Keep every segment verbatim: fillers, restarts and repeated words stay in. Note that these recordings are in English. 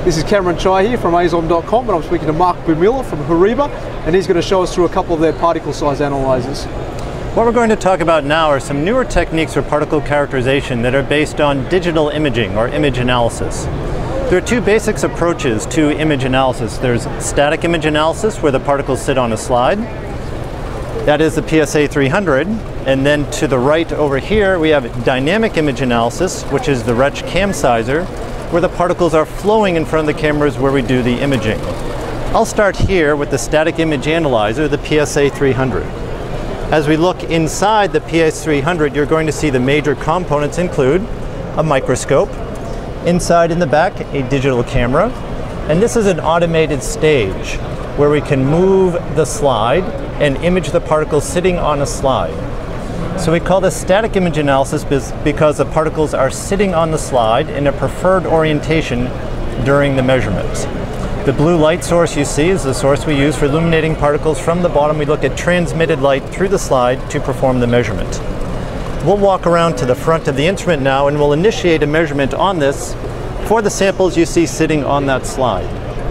This is Cameron Chai here from A Z O M dot com, and I'm speaking to Mark Bumila from Horiba, and he's going to show us through a couple of their particle size analyzers. What we're going to talk about now are some newer techniques for particle characterization that are based on digital imaging or image analysis. There are two basic approaches to image analysis. There's static image analysis, where the particles sit on a slide. That is the P S A three hundred. And then to the right over here, we have dynamic image analysis, which is the Retsch CamSizer, where the particles are flowing in front of the cameras where we do the imaging. I'll start here with the static image analyzer, the P S A three hundred. As we look inside the P S A three hundred, you're going to see the major components include a microscope, inside in the back, a digital camera, and this is an automated stage where we can move the slide and image the particles sitting on a slide. So we call this static image analysis because the particles are sitting on the slide in a preferred orientation during the measurement. The blue light source you see is the source we use for illuminating particles. From the bottom, we look at transmitted light through the slide to perform the measurement. We'll walk around to the front of the instrument now and we'll initiate a measurement on this for the samples you see sitting on that slide.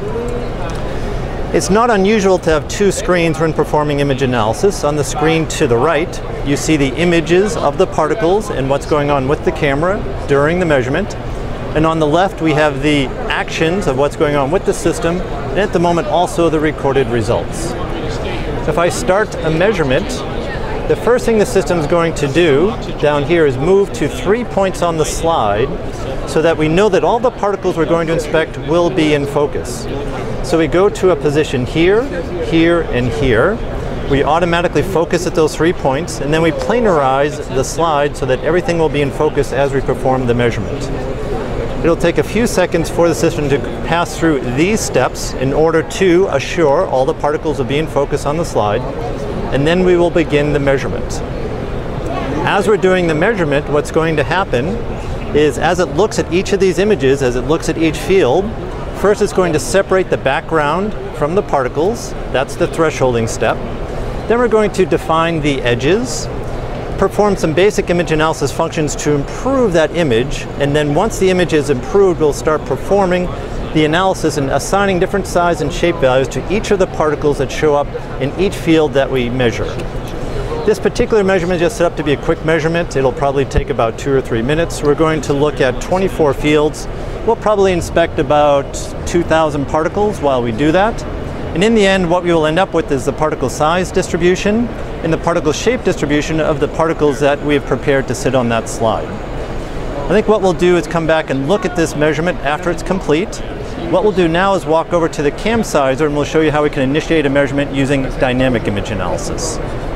It's not unusual to have two screens when performing image analysis. On the screen to the right, you see the images of the particles and what's going on with the camera during the measurement. And on the left, we have the actions of what's going on with the system, and at the moment also the recorded results. So if I start a measurement, the first thing the system is going to do down here is move to three points on the slide so that we know that all the particles we're going to inspect will be in focus. So we go to a position here, here, and here. We automatically focus at those three points, and then we planarize the slide so that everything will be in focus as we perform the measurement. It'll take a few seconds for the system to pass through these steps in order to assure all the particles will be in focus on the slide, and then we will begin the measurement. As we're doing the measurement, what's going to happen is as it looks at each of these images, as it looks at each field, first it's going to separate the background from the particles. That's the thresholding step. Then we're going to define the edges, perform some basic image analysis functions to improve that image, and then once the image is improved, we'll start performing the analysis and assigning different size and shape values to each of the particles that show up in each field that we measure. This particular measurement is just set up to be a quick measurement. It'll probably take about two or three minutes. We're going to look at twenty-four fields. We'll probably inspect about two thousand particles while we do that. And in the end, what we will end up with is the particle size distribution and the particle shape distribution of the particles that we have prepared to sit on that slide. I think what we'll do is come back and look at this measurement after it's complete. What we'll do now is walk over to the CamSizer and we'll show you how we can initiate a measurement using dynamic image analysis.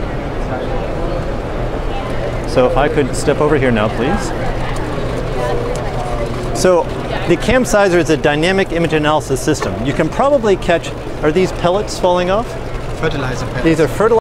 So if I could step over here now, please. So the CamSizer is a dynamic image analysis system. You can probably catch, are these pellets falling off? Fertilizer pellets. These are fertilizer